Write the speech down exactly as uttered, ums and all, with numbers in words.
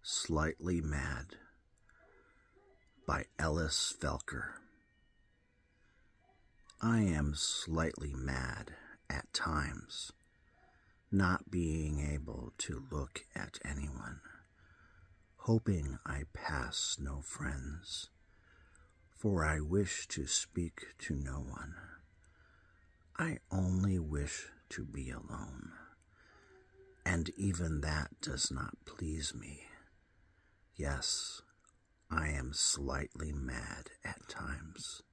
Slightly Mad by Ellis Felker. I am slightly mad at times, not being able to look at anyone, hoping I pass no friends, for I wish to speak to no one. I only wish to be alone, and even that does not please me. Yes, I am slightly mad at times.